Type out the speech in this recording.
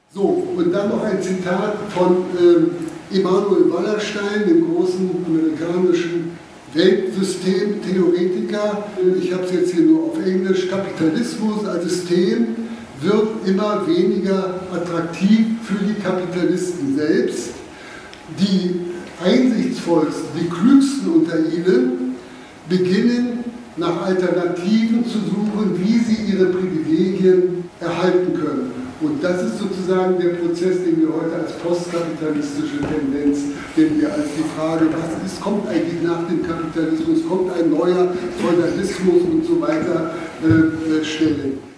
So, und dann noch ein Zitat von Emanuel Wallerstein, dem großen amerikanischen Weltsystemtheoretiker. Ich habe es jetzt hier nur auf Englisch. Kapitalismus als System wird immer weniger attraktiv für die Kapitalisten selbst. Die einsichtsvollsten, die klügsten unter ihnen beginnen nach Alternativen zu suchen, wie sie ihre Privilegien erhalten können. Und das ist sozusagen der Prozess, den wir heute als postkapitalistische Tendenz, den wir als die Frage, was ist, kommt eigentlich nach dem Kapitalismus, kommt ein neuer Feudalismus und so weiter stellen.